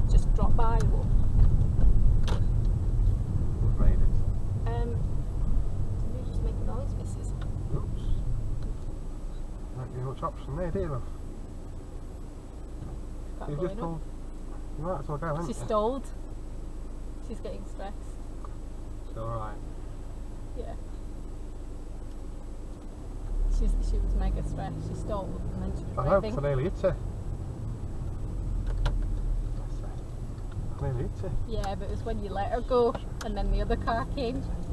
just drop by or? We've made it. Did you just make a noise, missus? Oops. Don't give you much option there, do you, love? You just pulled. You might as well go, haven't you? She's stalled. She's getting stressed. It's alright. Yeah. She was mega stressed. She stalled and then she was I hope revving. I nearly hit her. I nearly hit her. Yeah, but it was when you let her go and then the other car came.